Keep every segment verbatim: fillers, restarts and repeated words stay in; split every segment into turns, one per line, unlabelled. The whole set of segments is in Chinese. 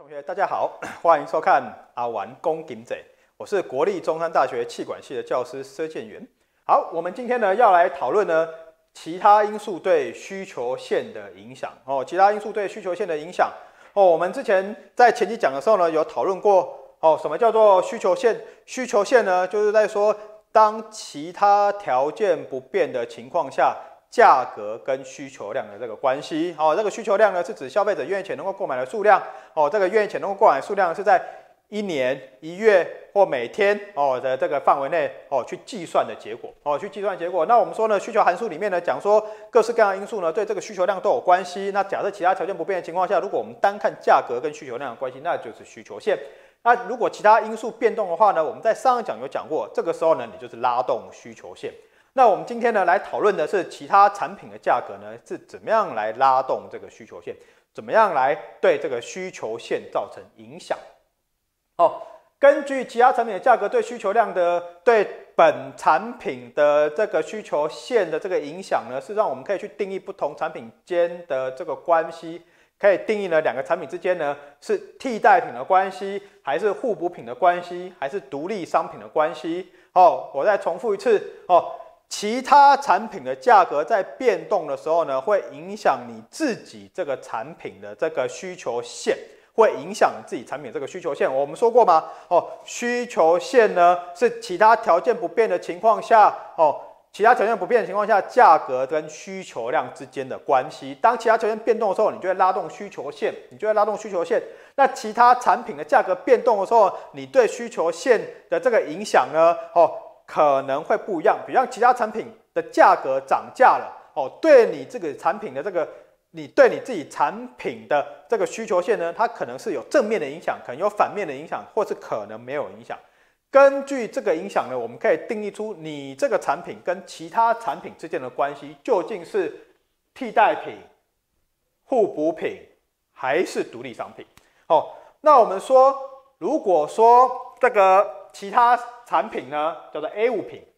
学大家好，欢迎收看阿玩公金仔，我是国立中山大学气管系的教师佘建元。好，我们今天呢要来讨论呢其他因素对需求线的影响哦，其他因素对需求线的影响哦。我们之前在前期讲的时候呢，有讨论过哦，什么叫做需求线？需求线呢，就是在说当其他条件不变的情况下。 价格跟需求量的这个关系，哦，这个需求量呢是指消费者愿意钱能够购买的数量，哦，这个愿意钱能够购买的数量是在一年、一月或每天哦的这个范围内哦去计算的结果，哦，去计算结果。那我们说呢，需求函数里面呢讲说各式各样的因素呢对这个需求量都有关系。那假设其他条件不变的情况下，如果我们单看价格跟需求量的关系，那就是需求线。那如果其他因素变动的话呢，我们在上一讲有讲过，这个时候呢你就是拉动需求线。 那我们今天呢来讨论的是其他产品的价格呢是怎么样来拉动这个需求线，怎么样来对这个需求线造成影响？哦，根据其他产品的价格对需求量的对本产品的这个需求线的这个影响呢，事实上我们可以去定义不同产品间的这个关系，可以定义呢两个产品之间呢是替代品的关系，还是互补品的关系，还是独立商品的关系？哦，我再重复一次哦。 其他产品的价格在变动的时候呢，会影响你自己这个产品的这个需求线，会影响你自己产品的这个需求线。我们说过吗？哦，需求线呢是其他条件不变的情况下，哦，其他条件不变的情况下，价格跟需求量之间的关系。当其他条件变动的时候，你就会拉动需求线，你就会拉动需求线。那其他产品的价格变动的时候，你对需求线的这个影响呢，哦。 可能会不一样，比如像其他产品的价格涨价了，哦，对你这个产品的这个，你对你自己产品的这个需求线呢，它可能是有正面的影响，可能有反面的影响，或是可能没有影响。根据这个影响呢，我们可以定义出你这个产品跟其他产品之间的关系究竟是替代品、互补品还是独立商品。哦，那我们说，如果说这个。 其他产品呢，叫做 A 物品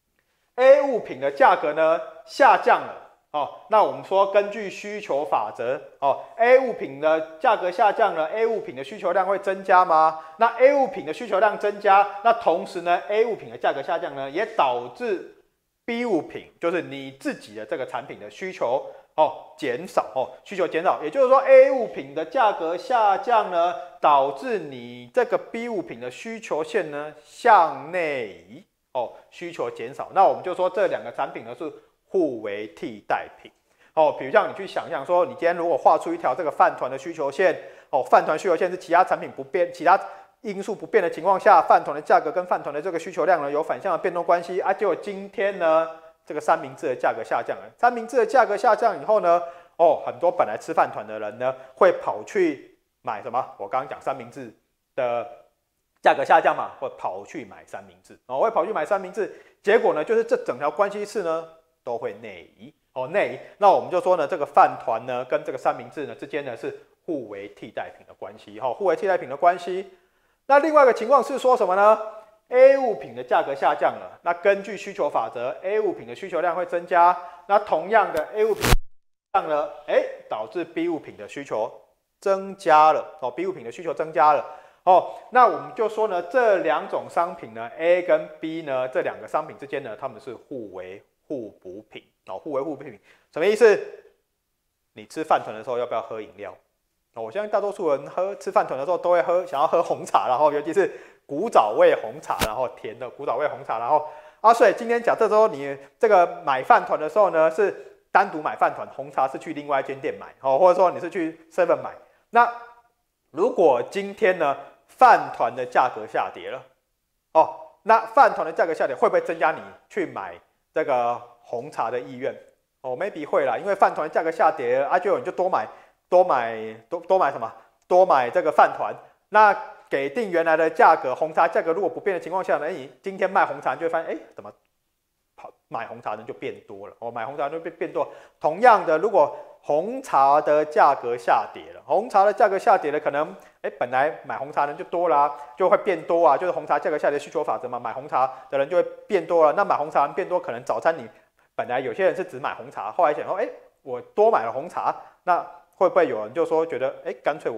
，A 物品的价格呢下降了哦。那我们说，根据需求法则哦 ，A 物品的价格下降了 ，A 物品的需求量会增加吗？那 A 物品的需求量增加，那同时呢 ，A 物品的价格下降呢，也导致 B 物品，就是你自己的这个产品的需求。 哦，减少哦，需求减少，也就是说 ，A 物品的价格下降呢，导致你这个 B 物品的需求线呢向内移哦，需求减少。那我们就说这两个产品呢是互为替代品哦。比如像你去想象说，你今天如果画出一条这个饭团的需求线哦，饭团需求线是其他产品不变，其他因素不变的情况下，饭团的价格跟饭团的这个需求量呢有反向的变动关系啊。结果今天呢？ 这个三明治的价格下降了，三明治的价格下降以后呢，哦，很多本来吃饭团的人呢，会跑去买什么？我刚刚讲三明治的价格下降嘛，会跑去买三明治，哦，会跑去买三明治，结果呢，就是这整条关系式呢都会内移，哦，内移。那我们就说呢，这个饭团呢跟这个三明治呢之间呢是互为替代品的关系，哈、哦，互为替代品的关系。那另外一个情况是说什么呢？ A 物品的价格下降了，那根据需求法则 ，A 物品的需求量会增加。那同样的 ，A 物品降了，哎，导致 B 物品的需求增加了。哦 ，B 物品的需求增加了。哦，那我们就说呢，这两种商品呢 ，A 跟 B 呢，这两个商品之间呢，它们是互为互补品。哦，互为互补品什么意思？你吃饭团的时候要不要喝饮料？哦，我相信大多数人喝吃饭团的时候都会喝，想要喝红茶，然后尤其是。 古早味红茶，然后甜的古早味红茶，然后啊，所以今天假设说你这个买饭团的时候呢，是单独买饭团，红茶是去另外一间店买，哦，或者说你是去 seven 买。那如果今天呢，饭团的价格下跌了，哦，那饭团的价格下跌会不会增加你去买这个红茶的意愿？哦 ，maybe 会啦，因为饭团价格下跌，啊，就你就多买多买多多买什么？多买这个饭团，那。 给定原来的价格，红茶价格如果不变的情况下呢，你今天卖红茶，你就会发现，哎，怎么跑买红茶的人就变多了？哦，买红茶就变变多。同样的，如果红茶的价格下跌了，红茶的价格下跌了，可能，哎，本来买红茶的人就多啦、啊，就会变多啊，就是红茶价格下跌需求法则嘛，买红茶的人就会变多了。那买红茶人变多，可能早餐你本来有些人是只买红茶，后来想说，哎，我多买了红茶，那会不会有人就说觉得，哎，干脆我。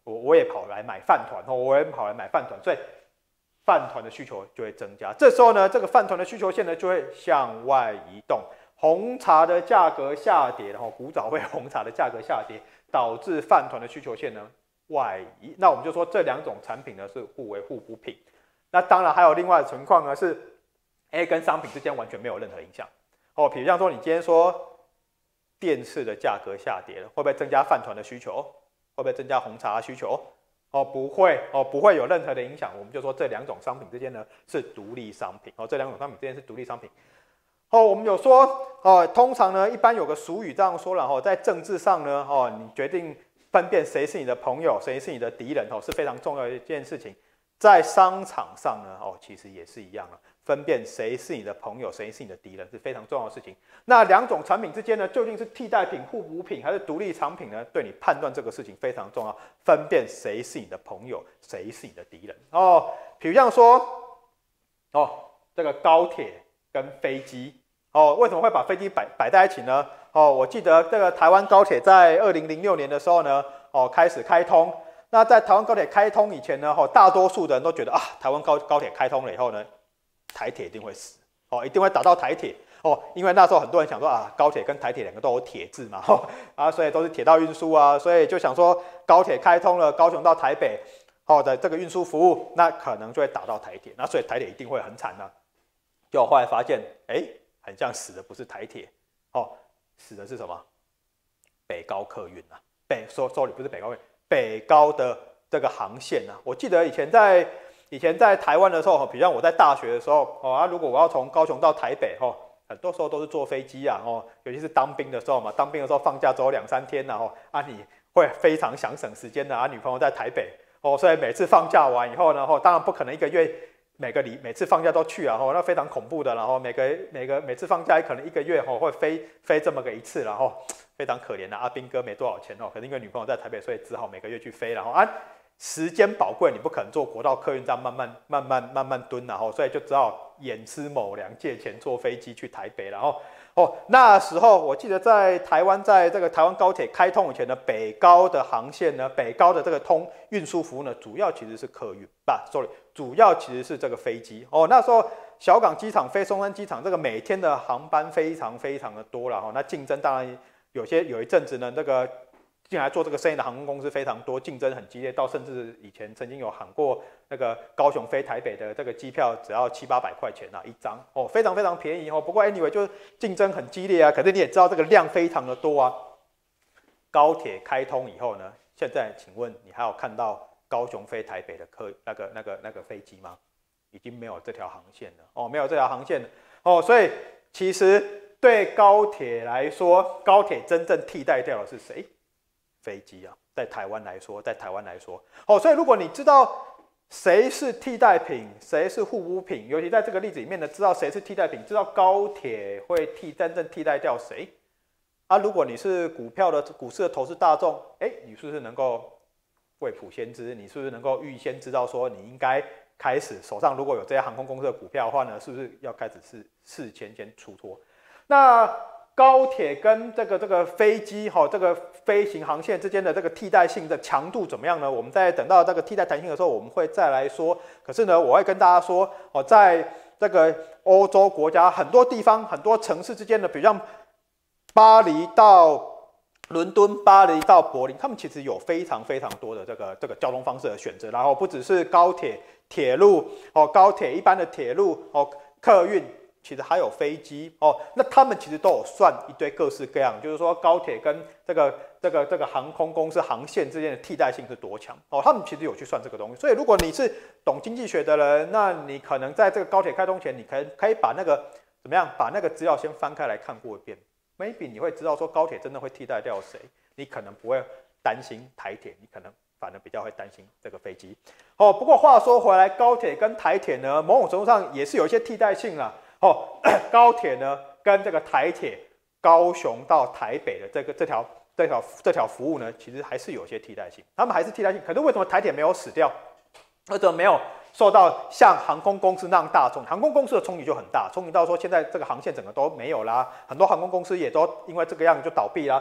我我也跑来买饭团，我也跑来买饭团，所以饭团的需求就会增加。这时候呢，这个饭团的需求线呢就会向外移动，红茶的价格下跌，然后古早味红茶的价格下跌，导致饭团的需求线呢外移。那我们就说这两种产品呢是互为互补品。那当然还有另外的情况呢是 A 跟商品之间完全没有任何影响。哦，比如像说你今天说电视的价格下跌了，会不会增加饭团的需求？会不会增加红茶的需求？哦，不会，哦，不会有任何的影响。我们就说这两种商品之间呢是独立商品。哦，这两种商品之间是独立商品。哦，我们有说，哦，通常呢，一般有个俗语这样说了，哦，在政治上呢，哦，你决定分辨谁是你的朋友，谁是你的敌人，哦，是非常重要的一件事情。在商场上呢，哦，其实也是一样了。分辨谁是你的朋友，谁是你的敌人是非常重要的事情。那两种产品之间呢，究竟是替代品、互补品还是独立产品呢？对你判断这个事情非常重要。分辨谁是你的朋友，谁是你的敌人哦。比如像说，哦，这个高铁跟飞机，哦，为什么会把飞机摆摆在一起呢？哦，我记得这个台湾高铁在二零零六年的时候呢，哦，开始开通。那在台湾高铁开通以前呢，哦，大多数的人都觉得啊，台湾高高铁开通了以后呢，台铁一定会死，哦，一定会打到台铁，哦，因为那时候很多人想说啊，高铁跟台铁两个都有铁字嘛，哦，啊，所以都是铁道运输啊，所以就想说高铁开通了，高雄到台北，哦的这个运输服务，那可能就会打到台铁，那所以台铁一定会很惨啊。结果后来发现，哎，很像死的不是台铁，哦，死的是什么？北高客运啊，北说 sorry 不是北高客运，北高的这个航线啊，我记得以前在。以前在台湾的时候，比如像我在大学的时候，哦啊，如果我要从高雄到台北，哦，很多时候都是坐飞机啊，哦，尤其是当兵的时候嘛，当兵的时候放假只有两三天，然后啊，你会非常想省时间的啊，女朋友在台北，哦，所以每次放假完以后呢，哦，当然不可能一个月每个礼每次放假都去啊，哦，那非常恐怖的，然后每个每个每次放假可能一个月哦会飞飞这么个一次，然后非常可怜的阿兵哥没多少钱哦，可能因为女朋友在台北，所以只好每个月去飞，然后啊。时间宝贵，你不可能坐国道客运站慢慢慢慢慢慢蹲，然后所以就只好眼吃卯粮，借钱坐飞机去台北，然后哦那时候我记得在台湾，在这个台湾高铁开通以前的北高的航线呢，北高的这个通运输服务呢，主要其实是客运，不 ，sorry， 主要其实是这个飞机哦。那时候小港机场飞松山机场，这个每天的航班非常非常的多了哈，那竞争当然有些有一阵子呢，这个。进来做这个生意的航空公司非常多，竞争很激烈，到甚至以前曾经有喊过那个高雄飞台北的这个机票只要七八百块钱啊一张哦，非常非常便宜哦。不过 anyway 就是竞争很激烈啊，可是你也知道这个量非常的多啊。高铁开通以后呢，现在请问你还有看到高雄飞台北的客那个那个那个飞机吗？已经没有这条航线了哦，没有这条航线了哦，所以其实对高铁来说，高铁真正替代掉的是谁？飞机啊，在台湾来说，在台湾来说，哦，所以如果你知道谁是替代品，谁是互补品，尤其在这个例子里面呢，知道谁是替代品，知道高铁会替真正替代掉谁啊？如果你是股票的股市的投资大众，哎，你是不是能够未卜先知？你是不是能够预先知道说你应该开始手上如果有这些航空公司的股票的话呢，是不是要开始是事前先出脱？那高铁跟这个这个飞机哈，这个飞行航线之间的这个替代性的强度怎么样呢？我们在等到这个替代弹性的时候，我们会再来说。可是呢，我会跟大家说，哦，在这个欧洲国家很多地方、很多城市之间的，比如像巴黎到伦敦、巴黎到柏林，他们其实有非常非常多的这个这个交通方式的选择。然后不只是高铁、铁路哦，高铁一般的铁路哦，客运。其实还有飞机哦，那他们其实都有算一堆各式各样，就是说高铁跟这个这个这个航空公司航线之间的替代性是多强哦，他们其实有去算这个东西。所以如果你是懂经济学的人，那你可能在这个高铁开通前，你可以可以把那个怎么样，把那个资料先翻开来看过一遍 ，maybe 你会知道说高铁真的会替代掉谁，你可能不会担心台铁，你可能反而比较会担心这个飞机哦。不过话说回来，高铁跟台铁呢，某种程度上也是有一些替代性啦。哦，高铁呢跟这个台铁高雄到台北的这个这条这条这条服务呢，其实还是有些替代性，他们还是替代性。可是为什么台铁没有死掉？为什么没有受到像航空公司那样大冲？航空公司的冲击就很大，冲击到说现在这个航线整个都没有啦，很多航空公司也都因为这个样就倒闭啦。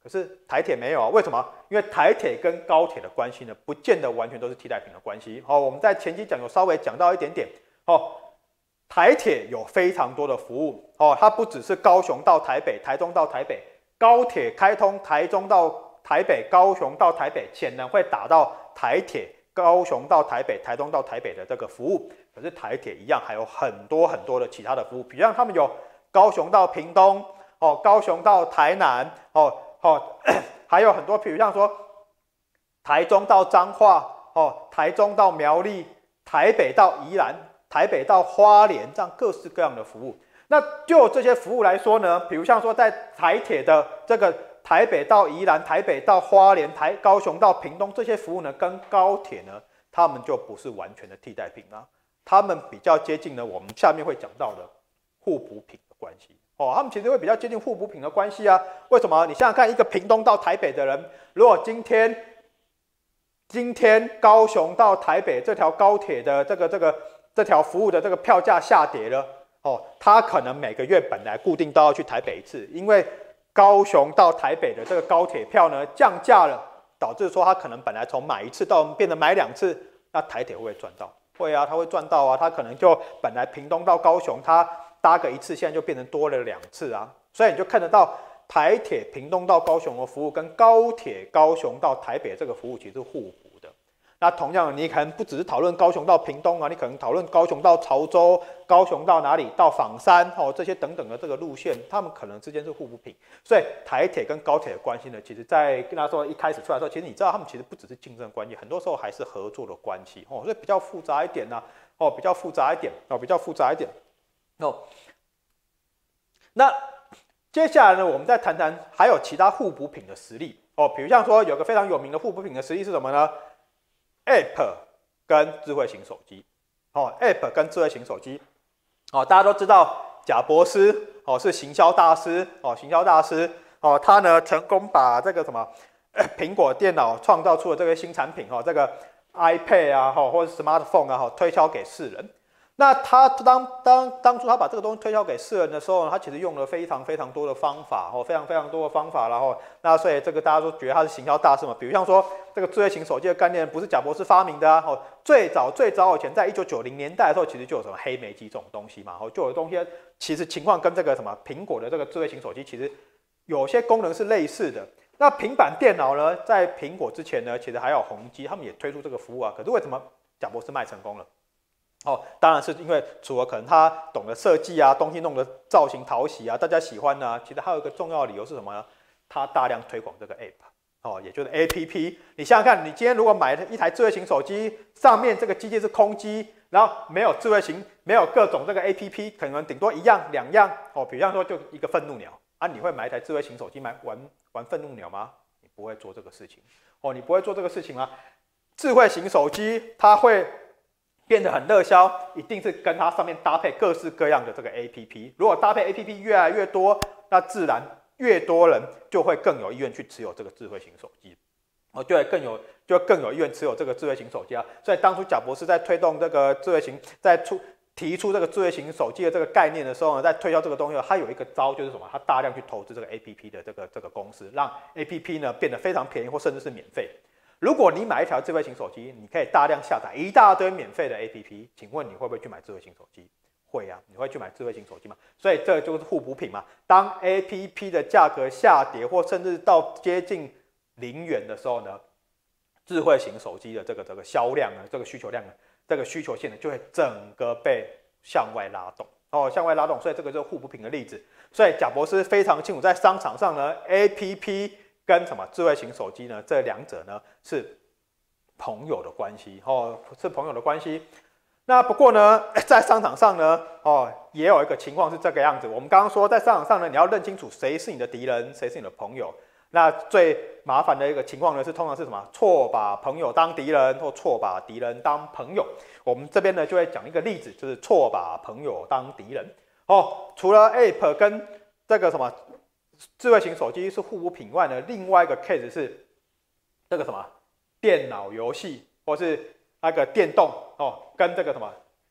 可是台铁没有啊，为什么？因为台铁跟高铁的关系呢，不见得完全都是替代品的关系。好，我们在前期讲有稍微讲到一点点。哦，台铁有非常多的服务。哦，它不只是高雄到台北、台中到台北，高铁开通台中到台北、高雄到台北，潜能会打到台铁高雄到台北、台中到台北的这个服务。可是台铁一样还有很多很多的其他的服务，比如像他们有高雄到屏东，哦，高雄到台南，哦哦，还有很多，比如像说台中到彰化，哦，台中到苗栗，台北到宜兰，台北到花莲，这样各式各样的服务。那就这些服务来说呢，比如像说在台铁的这个台北到宜兰、台北到花莲、台高雄到屏东这些服务呢，跟高铁呢，他们就不是完全的替代品啦，他们比较接近呢我们下面会讲到的互补品的关系。哦，他们其实会比较接近互补品的关系啊。为什么？你想想看，一个屏东到台北的人，如果今天今天高雄到台北这条高铁的这个这个这条服务的这个票价下跌了，哦，他可能每个月本来固定都要去台北一次，因为高雄到台北的这个高铁票呢降价了，导致说他可能本来从买一次到变成买两次，那台铁会不会赚到？会啊，他会赚到啊，他可能就本来屏东到高雄他搭个一次，现在就变成多了两次啊，所以你就看得到台铁屏东到高雄的服务跟高铁高雄到台北这个服务其实是互补的。那同样，你可能不只是讨论高雄到屏东啊，你可能讨论高雄到潮州、高雄到哪里到枋山哦，这些等等的这个路线，他们可能之间是互补品。所以台铁跟高铁的关系呢，其实在跟他说一开始出来的时候，其实你知道他们其实不只是竞争关系，很多时候还是合作的关系哦，所以比较复杂一点呢、啊，哦，比较复杂一点哦，比较复杂一点哦。那接下来呢，我们再谈谈还有其他互补品的实例哦，比如像说有个非常有名的互补品的实例是什么呢 ？App 跟智慧型手机，哦 ，App 跟智慧型手机，哦，大家都知道贾伯斯哦是行销大师哦，行销大师哦，他呢成功把这个什么苹果电脑创造出了这个新产品哦，这个 iPad 啊，或者 smartphone 啊，推销给世人。那他当当当初他把这个东西推销给世人的时候，他其实用了非常非常多的方法哦，非常非常多的方法，然后那所以这个大家都觉得他是行销大师嘛。比如像说这个智慧型手机的概念不是贾伯斯发明的啊，哦，最早最早以前在一九九零年代的时候，其实就有什么黑莓机这种东西嘛，哦，就有东西其实情况跟这个什么苹果的这个智慧型手机其实有些功能是类似的。那平板电脑呢，在苹果之前呢，其实还有宏基，他们也推出这个服务啊。可是为什么贾伯斯卖成功了？哦，当然是因为除了可能他懂得设计啊，东西弄得造型讨喜啊，大家喜欢啊，其实还有一个重要的理由是什么呢？他大量推广这个 App， 哦，也就是 A P P。你想想看，你今天如果买一台智慧型手机，上面这个机器是空机，然后没有智慧型，没有各种这个 A P P， 可能顶多一样两样哦，比方说就一个愤怒鸟啊，你会买一台智慧型手机买玩玩愤怒鸟吗？你不会做这个事情哦，你不会做这个事情吗？智慧型手机它会变得很热销，一定是跟它上面搭配各式各样的这个 A P P。如果搭配 A P P 越来越多，那自然越多人就会更有意愿去持有这个智慧型手机，哦，就会更有就更有意愿持有这个智慧型手机啊。所以当初贾伯斯在推动这个智慧型，在出提出这个智慧型手机的这个概念的时候呢，在推销这个东西，他有一个招就是什么？他大量去投资这个 A P P 的这个这个公司，让 A P P 呢变得非常便宜或甚至是免费。如果你买一条智慧型手机，你可以大量下载一大堆免费的 A P P， 请问你会不会去买智慧型手机？会啊，你会去买智慧型手机吗？所以这就是互补品嘛。当 A P P 的价格下跌或甚至到接近零元的时候呢，智慧型手机的这个这个销量呢，这个需求量呢，这个需求线呢就会整个被向外拉动哦，向外拉动。所以这个就是互补品的例子。所以贾伯斯非常清楚，在商场上呢 ，A P P跟什么智慧型手机呢？这两者呢是朋友的关系哦，是朋友的关系。那不过呢，在商场上呢，哦，也有一个情况是这个样子。我们刚刚说，在商场上呢，你要认清楚谁是你的敌人，谁是你的朋友。那最麻烦的一个情况呢，是通常是什么？错把朋友当敌人，或错把敌人当朋友。我们这边呢就会讲一个例子，就是错把朋友当敌人。哦，除了 App 跟这个什么智慧型手机是互补品外呢，另外一个 case 是这个什么电脑游戏或是那个电动哦，跟这个什么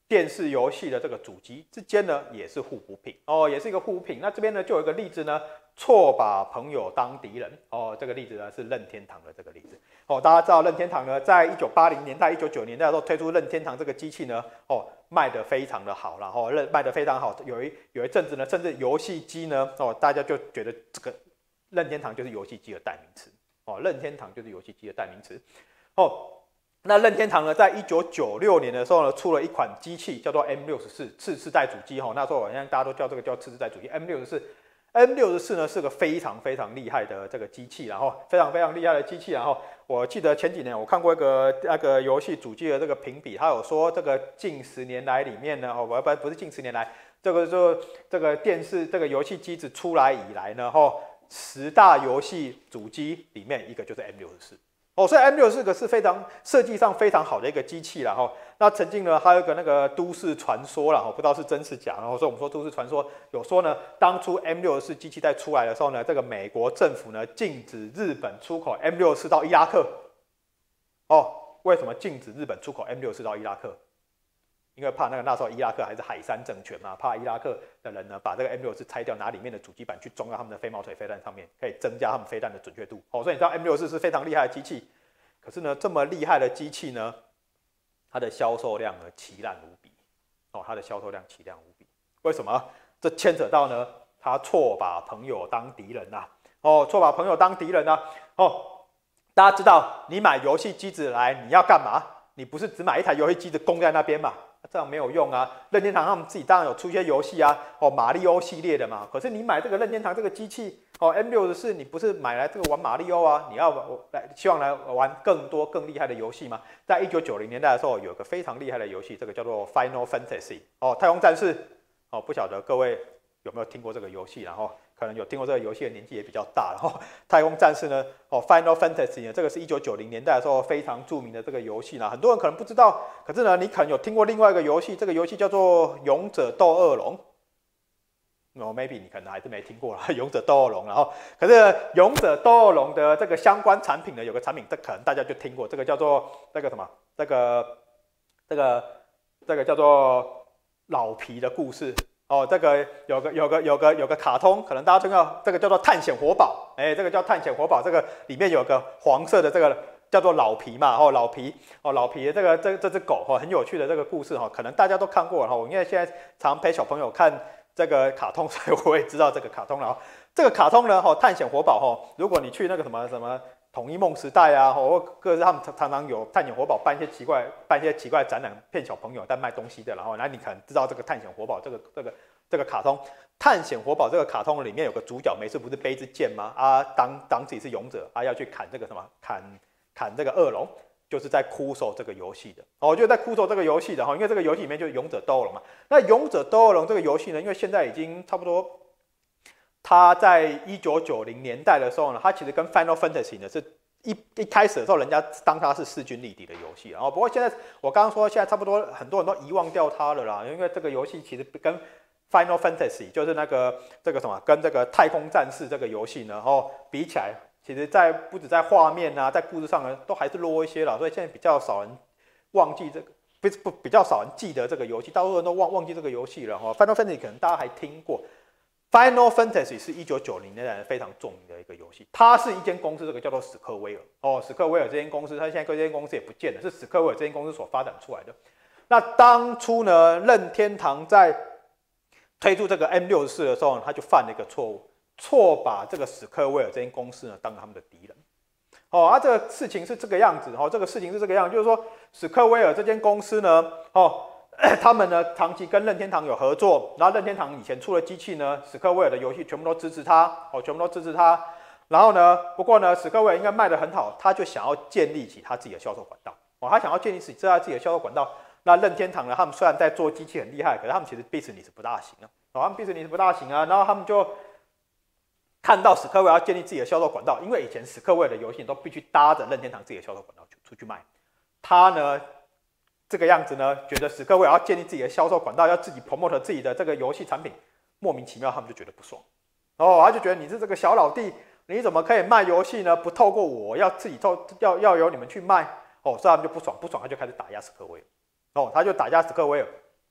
电视游戏的这个主机之间呢，也是互补品哦，也是一个互补品。那这边呢，就有一个例子呢，错把朋友当敌人哦。这个例子呢是任天堂的这个例子哦。大家知道任天堂呢，在一九八零年代、一九九零年代的时候推出任天堂这个机器呢，哦，卖得非常的好，然后卖得非常好。有一有一阵子呢，甚至游戏机呢，哦，大家就觉得这个任天堂就是游戏机的代名词哦，任天堂就是游戏机的代名词哦。那任天堂呢，在一九九六年的时候呢，出了一款机器，叫做 M 六十四次世代主机哈。那时候好像大家都叫这个叫次世代主机 M 六十四。M 六十四呢是个非常非常厉害的这个机器，然后非常非常厉害的机器。然后我记得前几年我看过一个那个游戏主机的这个评比，他有说这个近十年来里面呢，哦不不不是近十年来，这个就这个电视这个游戏机子出来以来呢，吼十大游戏主机里面一个就是 M 六十四。哦，所以 M 六十四个是非常设计上非常好的一个机器啦哈。那曾经呢，还有一个那个都市传说啦，不知道是真是假。然后所以我们说都市传说有说呢，当初 M 六十四机器在出来的时候呢，这个美国政府呢禁止日本出口 M 六十四到伊拉克。哦，为什么禁止日本出口 M 六十四到伊拉克？因为怕那个那时候伊拉克还是海珊政权嘛，怕伊拉克的人呢把这个 M 六十四拆掉，拿里面的主机板去装到他们的飞毛腿飞弹上面，可以增加他们飞弹的准确度。哦，所以你知道 M 六十四是非常厉害的机器，可是呢，这么厉害的机器呢，它的销售量呢奇烂无比。哦，它的销售量奇烂无比，为什么？这牵扯到呢，他错把朋友当敌人呐、啊。哦，错把朋友当敌人呐、啊。哦，大家知道，你买游戏机子来，你要干嘛？你不是只买一台游戏机子供在那边嘛？这样没有用啊！任天堂他们自己当然有出一些游戏啊，哦，马里奥系列的嘛。可是你买这个任天堂这个机器，哦 ，M 六十四，你不是买来这个玩马里奥啊？你要来希望来玩更多更厉害的游戏吗？在一九九零年代的时候，有个非常厉害的游戏，这个叫做 Final Fantasy 哦，太空战士哦，不晓得各位有没有听过这个游戏？然后可能有听过这个游戏的年纪也比较大了。哦，太空战士呢，哦 ，Final Fantasy 呢，这个是一九九零年代的时候非常著名的这个游戏啦，很多人可能不知道，可是呢，你可能有听过另外一个游戏，这个游戏叫做《勇者斗恶龙》。哦 ，maybe 你可能还是没听过啦，《勇者斗恶龙》。然后，可是《勇者斗恶龙》的这个相关产品呢，有个产品，这可能大家就听过，这个叫做这个什么，这个这个这个叫做老皮的故事。哦，这个有个有个有个有个卡通，可能大家听到这个叫做探险活宝，哎，这个叫探险活宝，这个里面有个黄色的这个叫做老皮嘛，哦，老皮，哦，老皮的这个这这只狗哈，很有趣的这个故事哈，可能大家都看过了哈。我因为现在常陪小朋友看这个卡通，所以我也知道这个卡通了。这个卡通呢，哈，探险活宝哈，如果你去那个什么什么统一梦时代啊，或各自他们常常有探险活宝办一些奇怪办一些奇怪的展览，骗小朋友在卖东西的，然后那你可能知道这个探险活宝这个这个这个卡通，探险活宝这个卡通里面有个主角，没事不是背支剑吗？啊，当当自己是勇者啊，要去砍这个什么砍砍这个恶龙，就是在哭手这个游戏的。哦，就在哭手这个游戏的哈，因为这个游戏里面就是勇者斗恶龙嘛。那勇者斗恶龙这个游戏呢，因为现在已经差不多。它在一九九零年代的时候呢，它其实跟 Final Fantasy 呢是一一开始的时候，人家当它是势均力敌的游戏。然后不过现在我刚刚说，现在差不多很多人都遗忘掉它了啦，因为这个游戏其实跟 Final Fantasy 就是那个这个什么，跟这个太空战士这个游戏呢，然后比起来，其实在不止在画面啊，在故事上呢，都还是弱一些啦。所以现在比较少人忘记这个，不不比较少人记得这个游戏，大多数人都忘忘记这个游戏了哈。Final Fantasy 可能大家还听过。Final Fantasy 是一九九零年代非常著名的一个游戏，它是一间公司，这个叫做史克威尔哦，史克威尔这间公司，它现在这间公司也不见了，是史克威尔这间公司所发展出来的。那当初呢，任天堂在推出这个 M 六十四的时候呢，他就犯了一个错误，错把这个史克威尔这间公司呢当他们的敌人。哦，啊，这个事情是这个样子，哦，这个事情是这个样子，就是说史克威尔这间公司呢，哦。他们呢长期跟任天堂有合作，然后任天堂以前出的机器呢，史克威尔的游戏全部都支持它，哦，全部都支持它。然后呢，不过呢，史克威尔应该卖得很好，他就想要建立起他自己的销售管道，哦，他想要建立起他自己的销售管道。那任天堂呢，他们虽然在做机器很厉害，可是他们其实 business 不大行啊，哦，他们 business 不大行啊。然后他们就看到史克威尔要建立自己的销售管道，因为以前史克威尔的游戏都必须搭着任天堂自己的销售管道出去卖，他呢。这个样子呢，觉得史克威尔要建立自己的销售管道，要自己 promote 自己的这个游戏产品，莫名其妙他们就觉得不爽，哦，他就觉得你是这个小老弟，你怎么可以卖游戏呢？不透过我，要自己透要要由你们去卖，哦，所以他们就不爽，不爽他就开始打压史克威尔，哦，他就打压史克威尔，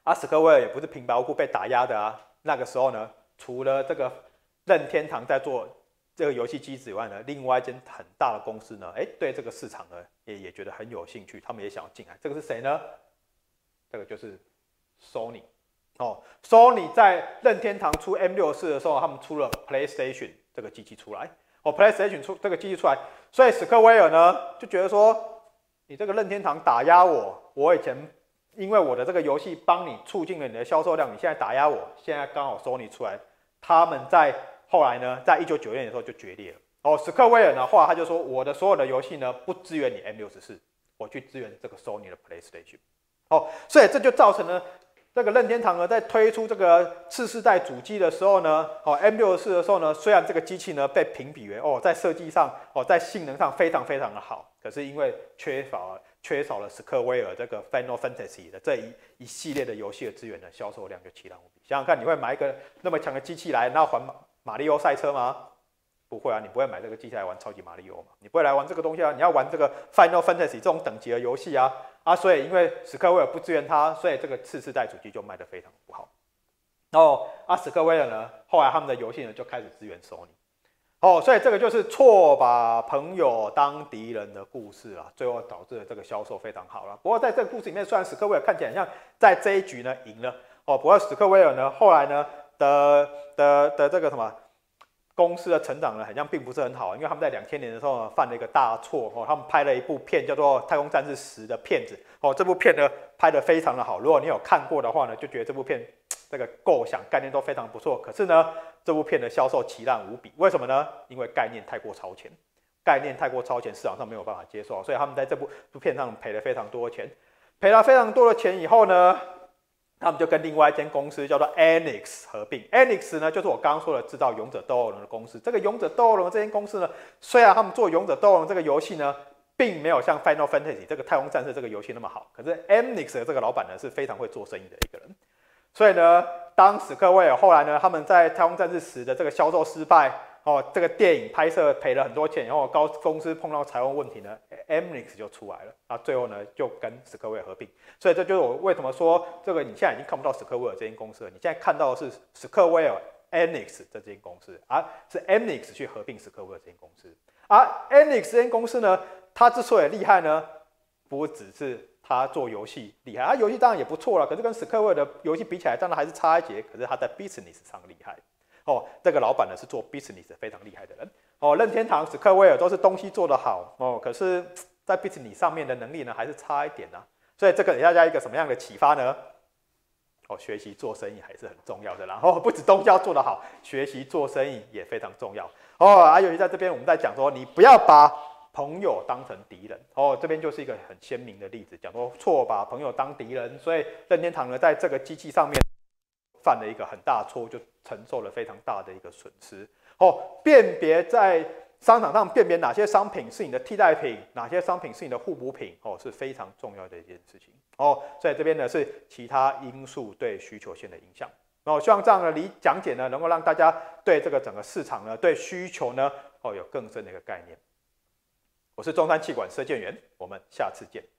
啊，史克威尔也不是平白无故被打压的啊。那个时候呢，除了这个任天堂在做这个游戏机子以外呢，另外一间很大的公司呢，哎，对这个市场呢也也觉得很有兴趣，他们也想要进来。这个是谁呢？这个就是 Sony。哦 ，Sony 在任天堂出 M 六十四的时候，他们出了 PlayStation 这个机器出来。哦 ，PlayStation 出这个机器出来，所以史克威尔呢就觉得说，你这个任天堂打压我，我以前因为我的这个游戏帮你促进了你的销售量，你现在打压我，现在刚好 Sony 出来，他们在后来呢，在一九九六年的时候就决裂了。哦，史克威尔呢，后来他就说，我的所有的游戏呢不支援你 M 六十四，我去支援这个 Sony 的 PlayStation。哦，所以这就造成了。这个任天堂呢，在推出这个次世代主机的时候呢，哦 M 六十四的时候呢，虽然这个机器呢被评比为哦在设计上哦在性能上非常非常的好，可是因为缺少了缺少了史克威尔这个 Final Fantasy 的这一一系列的游戏的资源呢，销售量就奇烂无比。想想看，你会买一个那么强的机器来，然后玩马里奥赛车吗？不会啊，你不会买这个机器来玩超级马里奥嘛？你不会来玩这个东西啊？你要玩这个 Final Fantasy 这种等级的游戏啊！啊，所以因为史克威尔不支援它，所以这个次世代主机就卖得非常不好。然后啊，史克威尔呢，后来他们的游戏呢就开始支援 Sony。哦，所以这个就是错把朋友当敌人的故事啊，最后导致了这个销售非常好了。不过在这个故事里面，虽然史克威尔看起来像在这一局呢赢了，哦，不过史克威尔呢后来呢的的的这个什么？公司的成长呢，好像并不是很好，因为他们在两千年的时候呢犯了一个大错哦，他们拍了一部片叫做《太空战士十》的片子哦，这部片呢拍得非常的好，如果你有看过的话呢，就觉得这部片这个构想概念都非常不错。可是呢，这部片的销售奇烂无比，为什么呢？因为概念太过超前，概念太过超前，市场上没有办法接受，所以他们在这部部片上赔了非常多的钱，赔了非常多的钱以后呢。他们就跟另外一间公司叫做 Enix 合并 ，Enix 呢就是我刚刚说的制造《勇者斗恶龙》的公司。这个《勇者斗恶龙》这间公司呢，虽然他们做《勇者斗恶龙》这个游戏呢，并没有像 Final Fantasy 这个太空战士这个游戏那么好，可是 Enix 的这个老板呢是非常会做生意的一个人。所以呢，当史克威尔后来呢，他们在《太空战士十》的这个销售失败，哦，这个电影拍摄赔了很多钱，然后高公司碰到财务问题呢 ，Enix 就出来了，啊，最后呢就跟史克威尔合并。所以这就是我为什么说这个你现在已经看不到史克威尔这间公司了，你现在看到的是史克威尔 Enix 这间公司，而是 Enix 去合并史克威尔这间公司。而 Enix 这间公司呢，它之所以厉害呢，不只是他做游戏厉害，他游戏当然也不错了，可是跟史克威尔的游戏比起来，当然还是差一截。可是他在 business 上厉害。哦，这个老板呢是做 business 非常厉害的人。哦，任天堂、史克威尔都是东西做得好，哦，可是，在 business 上面的能力呢还是差一点啊。所以这个给大家一个什么样的启发呢？哦，学习做生意还是很重要的啦。哦，不止东西要做得好，学习做生意也非常重要。哦，啊，尤其在这边我们在讲说，你不要把朋友当成敌人。哦，这边就是一个很鲜明的例子，讲说错把朋友当敌人，所以任天堂呢在这个机器上面犯了一个很大的错误，就承受了非常大的一个损失。哦，辨别在商场上辨别哪些商品是你的替代品，哪些商品是你的互补品，哦，是非常重要的一件事情。哦，所以这边呢是其他因素对需求线的影响。然后希望这样的理讲解呢，能够让大家对这个整个市场呢，对需求呢，哦有更深的一个概念。我是中山气管射箭员，我们下次见。